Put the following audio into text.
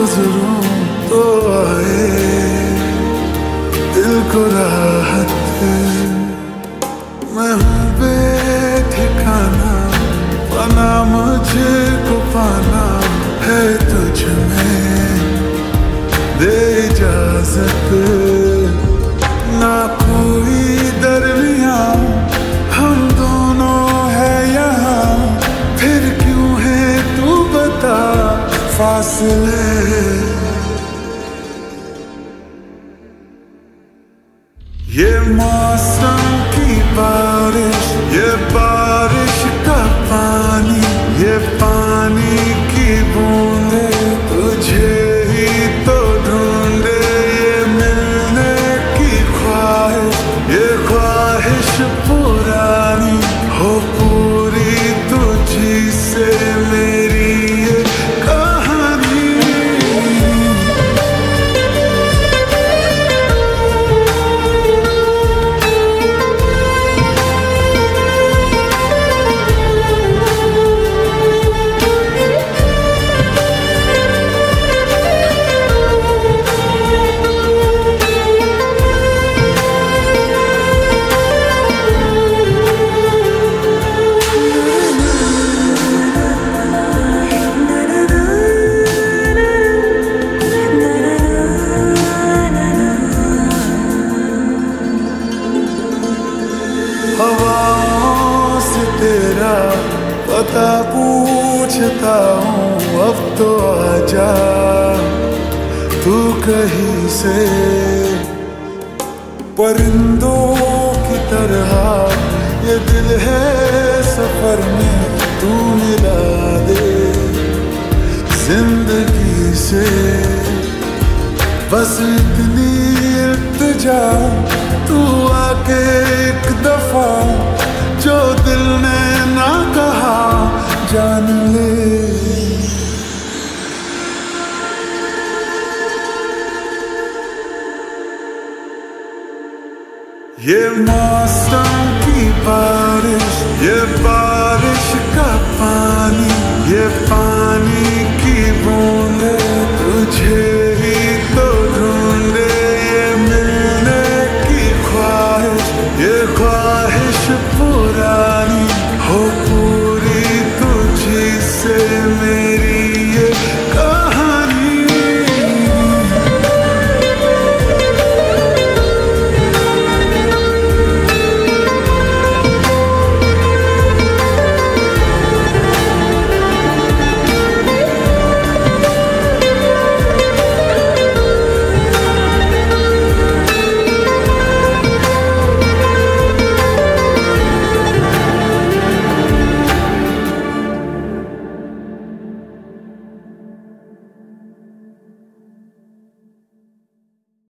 गुजरूं तो आए दिल को राहत। मैं हूँ बेठिकाना, पाना मुझे को पाना है तुझ में, दे इजाजत। ना कोई दरमियां हम दोनों है यहाँ, फिर क्यों है तू बता फासले। ये मौसम की बारिश, ये बारिश का पानी, ये पानी की बूंदे तुझे ही तो ढूंढे। ये मिलने की ख्वाहिश, ये ख्वाहिश पुरानी हो पूरी तुझी से मेरी ये कहानी। हवाओं से तेरा पता पूछता हूँ, अब तो आजा तू कहीं से। परिंदों की तरह ये दिल है सफर में, तू मिला दे जिंदगी से। बस इतनी इल्तिजा तू आके एक दफा जो दिल ने ना कहा जान ले। ये मौसम की बारिश, ये